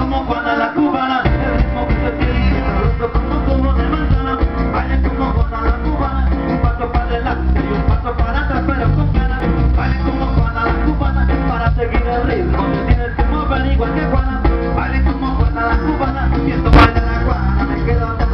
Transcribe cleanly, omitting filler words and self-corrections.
como Juana la cubana, el ritmo que se quiere, roto como tubo de manzana. Baile como Juana la cubana, un paso para adelante y un paso para atrás, pero con ganas. Baile como Juana la cubana, para seguir el ritmo te tienes que mover igual que Juana. Baile como Juana la cubana, y esto baila la Juana, me quedo atrás.